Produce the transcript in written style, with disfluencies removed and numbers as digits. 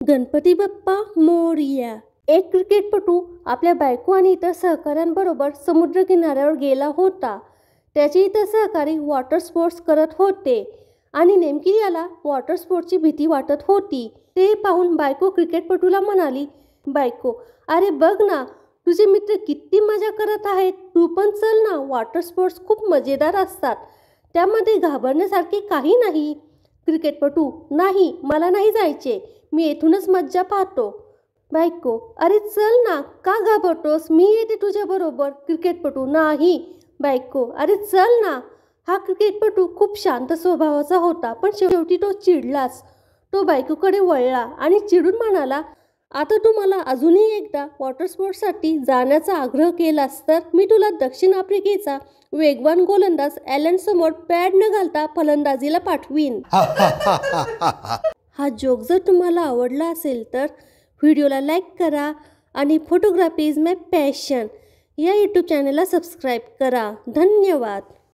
गणपती बाप्पा मोरया। एक क्रिकेटपटू आपल्या बायको आणि इतर सहकाऱ्यांबरोबर समुद्र किनाऱ्यावर गेला होता। त्याचे इतर सहकारी वॉटर स्पोर्ट्स करत होते आणि नेमकी याला वॉटर स्पोर्ट्सची भीती वाटत होती। ते पाहून बायको क्रिकेटपटूला म्हणाली, बायको, अरे बघ ना, तुझे मित्र किती मजा करत आहेत, तू पण चल ना, वॉटर स्पोर्ट्स खूप मजेदार असतात, त्यामध्ये घाबरण्यासारखे काही नाही। क्रिकेटपटू, नाही, मला नाही जायचे, मी येथूनच मज्जा पाहतो। बायको, अरे चल ना, का घाबरतोस, मी येते तुझ्याबरोबर। क्रिकेटपटू, नाही। बायको, अरे चल ना। हा क्रिकेटपटू खूप शांत स्वभावाचा होता, पण शेवटी तो चिडलाच। तो बायकोकडे वळला आणि चिडून म्हणाला, आता तू मला अजूनही एकदा वॉटर स्पोर्ट्ससाठी जाण्याचा आग्रह केलास तर मी तुला दक्षिण आफ्रिकेचा वेगवान गोलंदाज ॲलन समोर पॅड न घालता फलंदाजीला पाठवीन। हा जोक जर तुम्हाला आवडला असेल तर व्हिडिओला लाईक करा आणि फोटोग्राफी इज माय पॅशन या यूट्यूब चॅनलला सबस्क्राईब करा। धन्यवाद।